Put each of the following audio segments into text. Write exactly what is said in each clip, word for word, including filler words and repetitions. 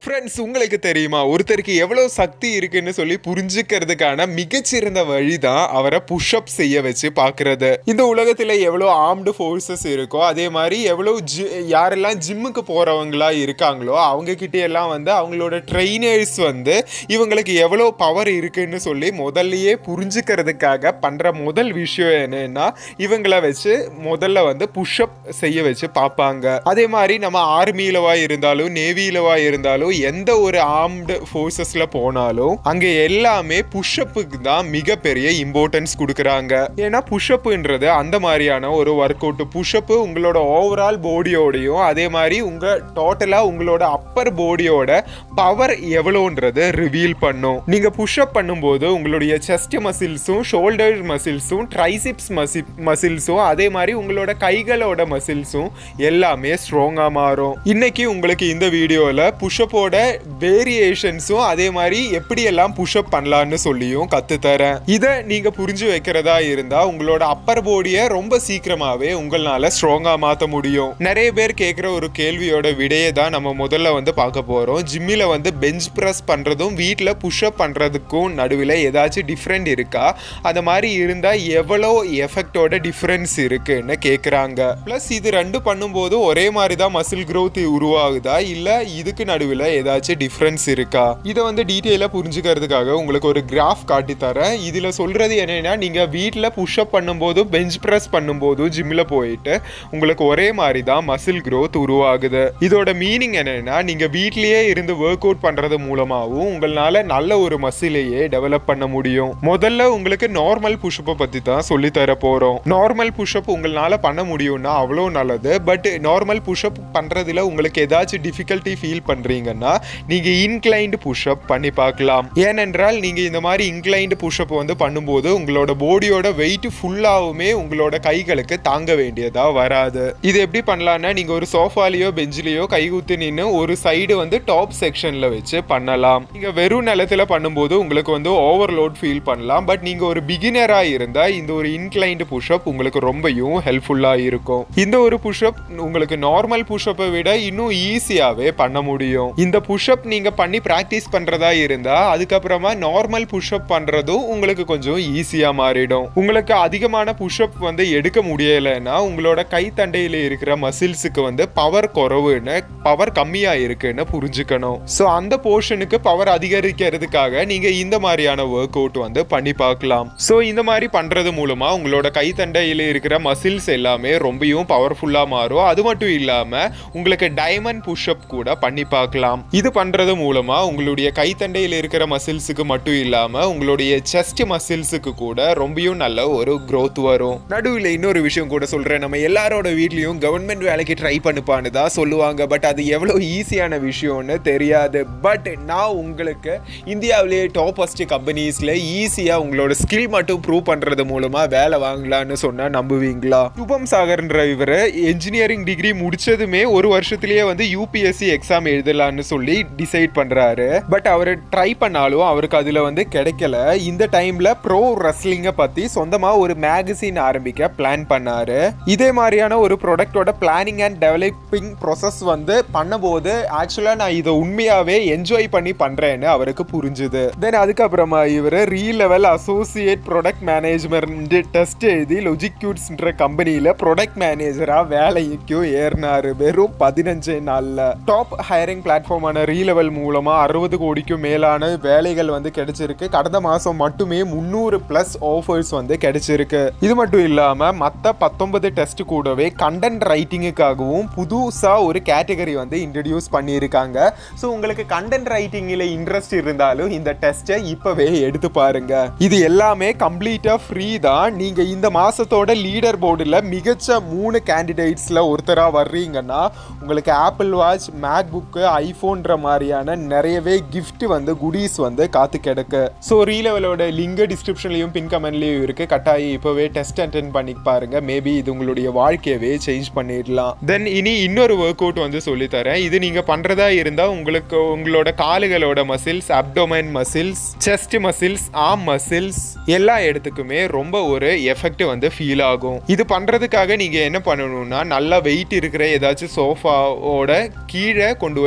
Friends, உங்களுக்கு தெரியுமா ஒருத்தருக்கு எவ்வளோ சக்தி இருக்குன்னு சொல்லி புரிஞ்சுக்கிறதுக்கான மிகச்சிறந்த வழி தான் அவரை புஷ்அப் செய்ய வச்சு பார்க்கறது. இந்த உலகத்தில் எவ்வளோ ஆர்ம்டு ஃபோர்ஸஸ் இருக்கோ அதே மாதிரி எவ்வளோ ஜி யாரெல்லாம் ஜிம்முக்கு போகிறவங்களா இருக்காங்களோ அவங்கக்கிட்ட எல்லாம் வந்து அவங்களோட ட்ரெயினர்ஸ் வந்து இவங்களுக்கு எவ்வளோ பவர் இருக்குன்னு சொல்லி முதல்லையே புரிஞ்சுக்கிறதுக்காக பண்ணுற முதல் விஷயம் என்னன்னா இவங்கள வச்சு முதல்ல வந்து புஷ்அப் செய்ய வச்சு பார்ப்பாங்க. அதே மாதிரி நம்ம ஆர்மியிலவா இருந்தாலும் நேவியிலவா இருந்தாலும் எந்த ஒரு ஆர்ம்டு ஃபோர்ஸஸ்ல போனாலும் அங்க எல்லாமே புஷ்அப்புக்கு தான் மிகப்பெரிய இம்பார்ட்டன்ஸ் கொடுக்குறாங்க. ஏன்னா புஷ்அப்ன்றது அந்த மாதிரியான ஒரு ஒர்க் அவுட். புஷ்அப் உங்களோட ஓவரால் பாடியோடையும் அதே மாதிரி உங்க டோட்டலா உங்களோட அப்பர் பாடியோட பவர் எவ்வளோன்றது ரிவீல் பண்ணும். நீங்க புஷ்அப் பண்ணும்போது உங்களுடைய செஸ்ட் மசில்ஸும் ஷோல்டர் மசில்ஸும் ட்ரைசிப்ஸ் மசில்ஸும் அதே மாதிரி உங்களோட கைகளோட மசில்ஸும் எல்லாமே ஸ்ட்ராங்கா மாறும். இன்னைக்கு உங்களுக்கு இந்த வீடியோல புஷ்அப் வேரியேஷன்ஸும் அதே மாதிரி எப்படி எல்லாம் புஷ்அப் பண்ணலாம்னு சொல்லியும் கத்து தரேன். இதை நீங்க புரிஞ்சு வைக்கிறதா இருந்தா உங்களோட அப்பர் பாடியை ரொம்ப சீக்கிரமாவே உங்களால ஸ்ட்ராங்கா மாத்த முடியும். நிறைய பேர் கேட்கிற ஒரு கேள்வியோட விடையை தான் நம்ம முதல்ல வந்து பார்க்க போறோம். ஜிம்மில வந்து பெஞ்ச் பிரஸ் பண்றதும் வீட்டில் புஷ்அப் பண்றதுக்கும் நடுவில் ஏதாச்சும் டிஃப்ரெண்ட் இருக்கா, அந்த மாதிரி இருந்தா எவ்வளோ எஃபெக்டோட டிஃப்ரென்ஸ் இருக்குன்னு கேட்குறாங்க. பிளஸ் இது ரெண்டு பண்ணும்போது ஒரே மாதிரி தான் மசில் க்ரோத் உருவாகுதா இல்ல இதுக்கு நடுவில் ஏதாச்சும் டிஃபரன்ஸ் இருக்கா, இதை வந்து டீட்டெயிலா புரிஞ்சுக்கிறதுக்காக உங்களுக்கு ஒரு கிராஃப் காட்டி தரேன். இதுல சொல்றது என்னன்னா நீங்க வீட்டில் புஷ்அப் பண்ணும்போதும் பெஞ்ச் பிரஸ் பண்ணும்போதும் ஜிம்ல போயிட்டு உங்களுக்கு ஒரே மாதிரி தான் மசில் க்ரோத் உருவாகுது. இதோட மீனிங் என்னன்னா நீங்க வீட்லயே இருந்து ஒர்க் அவுட் பண்றது மூலமாகவும் உங்களால நல்ல ஒரு மசிலையே டெவலப் பண்ண முடியும். முதல்ல உங்களுக்கு நார்மல் புஷ்அப்பை பத்தி தான் சொல்லி தர போறோம். நார்மல் புஷ்அப் உங்களால பண்ண முடியும்னா அவ்வளோ நல்லது. பட் நார்மல் புஷ்அப் பண்றதுல உங்களுக்கு ஏதாச்சும் டிஃபிகல்ட்டி ஃபீல் பண்றீங்கன்னா நீங்க இன்க்ளைன்டு புஷ்அப் பண்ணி பார்க்கலாம். ஏனென்றால் நீங்க இந்த மாதிரி இன்க்ளைன்டு புஷ்அப் வந்து பண்ணும்போது உங்களோட பாடியோட வெயிட் ஃபுல்லாவுமே உங்களோட கைகளுக்கு தாங்க வேண்டியதா வராது. இது எப்படி பண்ணலாம்னா நீங்க ஒரு சோஃபாலியோ பெஞ்சிலையோ கைகுத்தி நின்று ஒரு சைடு வந்து டாப் செக்ஷன்ல வச்சு பண்ணலாம். நீங்க வெறும் நிலத்துல பண்ணும்போது உங்களுக்கு வந்து ஓவர்லோட் ஃபீல் பண்ணலாம். பட் நீங்க ஒரு பிகினரா இருந்தா இந்த ஒரு இன்க்ளைன்டு புஷ்அப் உங்களுக்கு ரொம்பவும் ஹெல்ப்ஃபுல்லா இருக்கும். இந்த ஒரு புஷ்அப் உங்களுக்கு நார்மல் புஷ்அப்பை விட இன்னும் ஈஸியாவே பண்ண முடியும். இந்த புஷ்அப் நீங்க பண்ணி பிராக்டிஸ் பண்றதா இருந்தா அதுக்கப்புறமா நார்மல் புஷ்அப் பண்றதும் உங்களுக்கு கொஞ்சம் ஈஸியா மாறிடும். உங்களுக்கு அதிகமான புஷ்அப் வந்து எடுக்க முடியலைன்னா உங்களோட கை தண்டையில இருக்கிற மசில்ஸுக்கு வந்து பவர் குறைவுன்னு பவர் கம்மியா இருக்குன்னு புரிஞ்சுக்கணும். ஸோ அந்த போர்ஷனுக்கு பவர் அதிகரிக்கிறதுக்காக நீங்க இந்த மாதிரியான ஒர்க் அவுட் வந்து பண்ணி பார்க்கலாம். ஸோ இந்த மாதிரி பண்றது மூலமா உங்களோட கை தண்டையில இருக்கிற மசில்ஸ் எல்லாமே ரொம்பவும் பவர்ஃபுல்லா மாறும். அது மட்டும் இல்லாம உங்களுக்கு டைமண்ட் புஷ்அப் கூட பண்ணி பார்க்கலாம். இது பண்றது மூலமா உங்களுடைய கைத்தண்டையில் இருக்கிற மசில்ஸுக்கு மட்டும் இல்லாம உங்களுடைய செஸ்ட் மசில்ஸுக்கு கூட ரொம்பவும் நல்ல ஒரு growth வரும். நடுவில் இன்னொரு விஷயம் கூட சொல்றேன். நம்ம எல்லாரோட வீட்லயும் கவர்மெண்ட் வேலைக்கு ட்ரை பண்ணுப்பான்னு தான் சொல்லுவாங்க. பட் அது எவ்வளவு ஈஸியான விஷயம்னு தெரியாது. பட் நான் உங்களுக்கு இந்தியாவிலேயே டாப்பஸ்ட் கம்பெனிஸ்ல ஈஸியா உங்களோட ஸ்கில் மட்டும் ப்ரூவ் பண்றது மூலமா வேலை வாங்கலாம்னு சொன்னா நம்புவீங்களா? சுபம் சாகர்ன்ற இவர் என்ஜினியரிங் டிகிரி முடிச்சதுமே ஒரு வருஷத்திலேயே வந்து யூபிஎஸ்சி எக்ஸாம் எழுதலாம்னு சொல்லி டிசைட் பண்றாரு. பட் அவர் ட்ரை பண்ணாலும் அவருக்கு அதுல வந்து கிடைக்கல. இந்த டைம்ல ப்ரோ ரெஸ்லிங்க பத்தி சொந்தமா ஒரு மேகசின் ஆரம்பிக்க பிளான் பண்ணாரு. இதே மாதிரியான ஒரு ப்ராடக்டோட பிளானிங் அண்ட் டெவலப்பிங் ப்ராசஸ் வந்து பண்ணும்போது ஆக்சுவலா நான் இதை உண்மையாவே என்ஜாய் பண்ணி பண்றேன்னு அவருக்கு புரிஞ்சுது. தென் அதுக்கப்புறமா இவர் re level associate product management test எழுதி லொஜிக்யூட்ஸ்ன்ற கம்பெனியில ப்ராடக்ட் மேனேஜரா வேலைக்கும் ஏறினாரு. வெறும் பதினஞ்சு நாள்ல டாப் ஹையரிங் பிளாட்ஃபார்மான ரீலெவல் மூலமா அறுபது கோடிக்கும் மேலான வேலைகள் வந்து கிடைச்சிருக்கு. கடந்த மாசம் மட்டுமே முன்னூறு பிளஸ் ஆஃபர்ஸ் வந்து கிடைச்சிருக்கு. இது மட்டும் இல்லாம மத்த பத்தொன்பது டெஸ்ட் கூடவே கண்டென்ட் ரைட்டிங்குக்காகவும் புதுசா ஒரு கேட்டகரி வந்து இன்ட்ரடியூஸ் பண்ணியிருக்காங்க. ஸோ உங்களுக்கு கண்டென்ட் ரைட்டிங்ல இன்ட்ரெஸ்ட் இருந்தாலும் இந்த டெஸ்ட்டை இப்பவே எடுத்து பாருங்க. இது எல்லாமே கம்ப்ளீட்டா ஃப்ரீ தான். நீங்க இந்த மாசத்தோட லீடர் போர்டுல மிகச்ச மூணு கேண்டிடேட்ஸ்ல ஒருத்தரா வர்றீங்கன்னா உங்களுக்கு ஆப்பிள் வாட்ச், மேக் புக், ஐபோன்ற மாதிரியான நிறையவே கிஃப்ட் வந்து குடீஸ் வந்து காத்து கிடக்கு. ஸோ ரீலெவலோட லிங்க் டிஸ்கிரிப்ஷன்லையும் பின் கமெண்ட்லையும் இருக்கு. கட்டாயம் இப்போவே டெஸ்ட் அட்டென்ட் பண்ணி பாருங்க. மேபி இது உங்களுடைய வாழ்க்கையவே சேஞ்ச் பண்ணிடலாம். தென் இனி இன்னொரு ஒர்க் அவுட் வந்து சொல்லி தரேன். இது நீங்க பண்றதா இருந்தா உங்களுக்கு உங்களோட காலுகளோட muscles, abdomen muscles, chest muscles, arm muscles எல்லா இடத்துக்குமே ரொம்ப ஒரு எஃபெக்ட் வந்து ஃபீல் ஆகும். இது பண்றதுக்காக நீங்க என்ன பண்ணணும்னா நல்லா வெயிட் இருக்கிற ஏதாச்சும் சோஃபாவோட கீழே கொண்டு போய் உங்களோட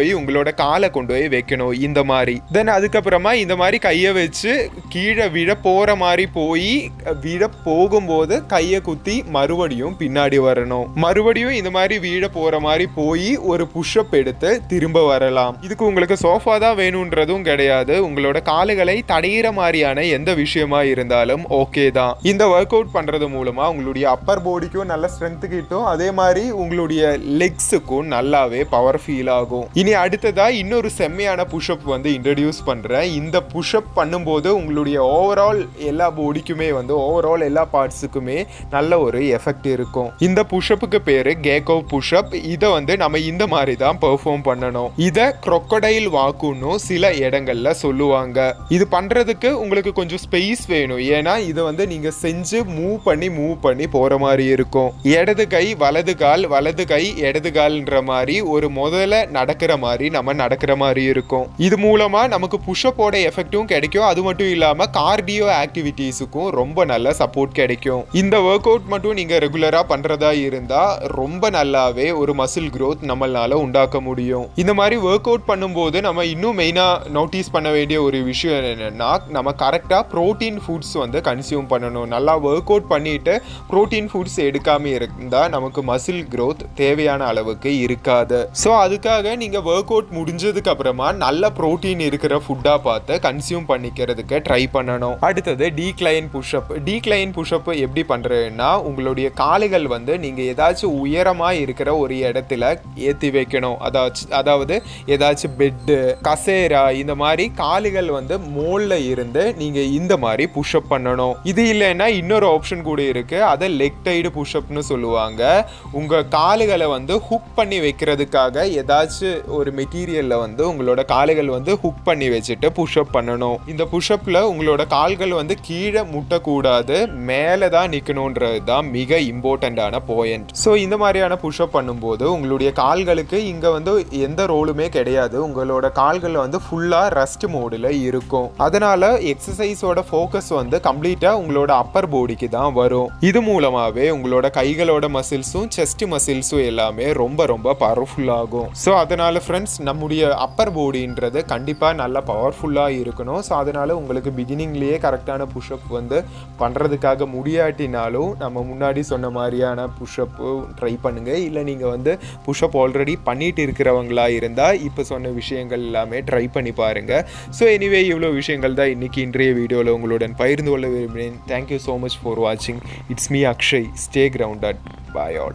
உங்களோட காலை கொண்டு போய் வைக்கணும் இந்த மாதிரி. தென் அதுக்கப்புறமா இந்த மாதிரி கையை வச்சு கீழே விழ போற மாதிரி போய் விழ போகும்போது கையை குத்தி மறுபடியும் பின்னாடி வரணும். மறுபடியும் இந்த மாதிரி வீழ போற மாதிரி போய் ஒரு புஷ்அப் எடுத்து திரும்ப வரலாம். இதுக்கு உங்களுக்கு சோஃபா தான் வேணும்ன்றதும் கிடையாது. உங்களோட கால்களை தடையிற மாதிரியான எந்த விஷயமா இருந்தாலும் ஓகே தான். இந்த ஒர்க் அவுட் பண்றது மூலமா உங்களுடைய அப்பர் பாடிக்கும் நல்ல ஸ்ட்ரென்த் கிட்டும், அதே மாதிரி உங்களுடைய லெக்ஸுக்கும் நல்லாவே பவர் ஃபீல் ஆகும். இனி அடுத்ததா இன்னொரு செம்மையான புஷ்அப் வந்து இன்ட்ரடியூஸ் பண்றேன். இந்த புஷ்அப் பண்ணும்போது உங்களுடைய ஓவரால் எல்லா பாடிக்குமே வந்து ஓவரால் எல்லா பார்ட்ஸுக்குமே நல்ல ஒரு எஃபெக்ட் இருக்கும். இந்த புஷ்அப்புக்கு பேரு கேக்கோ புஷ்அப். இதை வந்து நம்ம இந்த மாதிரி தான் பெர்ஃபார்ம் பண்ணணும். இதை crocodile வாக்குன்னு சில இடங்கள்ல சொல்லுவாங்க. இது பண்றதுக்கு உங்களுக்கு கொஞ்சம் ஸ்பேஸ் வேணும். ஏன்னா இதை வந்து நீங்க செஞ்சு மூவ் பண்ணி மூவ் பண்ணி போற மாதிரி இருக்கும். இடது கை வலது கால், வலது கை இடது கால்ன்ற மாதிரி ஒரு முதல்ல நடக்கிற மாதிரி நம்ம நடக்கிற மாதிரி இருக்கும். இது மூலமா நமக்கு புஷ்அப்போட எஃபெக்டும் கிடைக்கும். அது மட்டும் இல்லாம கார்டியோ ஆக்டிவிட்டீஸுக்கும் ரொம்ப நல்ல சப்போர்ட் கிடைக்கும். இந்த ஒர்க் அவுட் மட்டும் நீங்க ரெகுலரா பண்றதா இருந்தா ரொம்ப நல்லாவே ஒரு மசில் growth நம்மளால உண்டாக்க முடியும். இந்த மாதிரி ஒர்க் அவுட் பண்ணும்போது நம்ம இன்னும் மெயினா நோட்டீஸ் பண்ண வேண்டிய ஒரு விஷயம் என்னன்னா, நம்ம கரெக்டா புரோட்டீன் ஃபுட்ஸ் வந்து கன்சியூம் பண்ணணும். நல்லா ஒர்க் அவுட் பண்ணிட்டு புரோட்டீன் ஃபுட்ஸ் எடுக்காம இருந்தா நமக்கு மசில் growth தேவையான அளவுக்கு இருக்காது. ஸோ அதுக்காக நீங்க ஒர்க் அவுட் முடிஞ்சதுக்கு அப்புறமா நல்ல புரோட்டீன் இருக்கிற ஃபுட்டா பார்த்து கன்சியூம் பண்ணிக்கிறதுக்கு ட்ரை பண்ணணும். அடுத்தது டீக்ளைன் புஷ்அப். டீக்ளைன் புஷ்அப் எப்படி பண்றதுன்னா, உங்களுடைய கால்கள் வந்து நீங்க ஏதாச்சும் உயரமா இருக்கிற ஒரு இடத்துல ஏற்றி வைக்கணும். அதாச்சும் அதாவது ஏதாச்சும் பெட்டு, கசேரா, இந்த மாதிரி கால்கள் வந்து மோல்ல இருந்து நீங்க இந்த மாதிரி புஷ்அப் பண்ணணும். இது இல்லைன்னா இன்னொரு ஆப்ஷன் கூட இருக்கு. அதை லெக் டைடு புஷ்அப்னு சொல்லுவாங்க. உங்க கால்களை வந்து ஹுக் பண்ணி வைக்கிறதுக்காக ஏதாச்சும் ஒரு மெட்டீரியல்ல வந்து உங்களோட கால்கள் வந்து ஹுக் பண்ணி வச்சுட்டு புஷ்அப் பண்ணணும். இந்த புஷ்அப்ல உங்களோட கால்கள் வந்து கீழே முட்டக்கூடாது, மேலே தான் நிற்கணுன்றது தான் மிக இம்பார்ட்டண்டான பாயிண்ட். ஸோ இந்த மாதிரியான புஷ்அப் பண்ணும்போது உங்களுடைய கால்களுக்கு இங்க வந்து எந்த ரோலுமே கிடையாது. உங்களோட கால்கள் வந்து ஃபுல்லா ரெஸ்ட் மோடில் இருக்கும். அதனால எக்ஸசைஸோட ஃபோக்கஸ் வந்து கம்ப்ளீட்டா உங்களோட அப்பர் பாடிக்கு தான் வரும். இது மூலமாவே உங்களோட கைகளோட மசில்ஸும் செஸ்ட் மசில்ஸும் எல்லாமே ரொம்ப ரொம்ப பவர்ஃபுல் ஆகும். ஸோ அதனால ஃப்ரெண்ட்ஸ், நம்முடைய அப்பர் பாடின்றது கண்டிப்பா நல்லா பவர்ஃபுல்லா இருக்கணும். ஸோ அதனால உங்களுக்கு பிகினிங்லேயே கரெக்டான புஷ்அப் வந்து பண்றதுக்காக முடியாட்டினாலும் நம்ம முன்னாடி சொன்ன மாதிரியான புஷ்அப் ட்ரை பண்ணுங்க. இல்லை நீங்க வந்து புஷ்அப் ஆல்ரெடி பண்ணிட்டு இருக்கிறவங்களா இருந்தா இப்போ சொன்ன விஷயங்கள் எல்லாமே ட்ரை பண்ணி பாருங்க. ஸோ எனிவே இவ்வளோ விஷயங்கள் தான் இன்னைக்கு இன்றைய வீடியோவில் உங்களுடன் பகிர்ந்து கொள்ள விரும்பினேன். தேங்க்யூ ஸோ மச் ஃபார் வாட்சிங். It's me Akshay. Stay grounded. Bye all.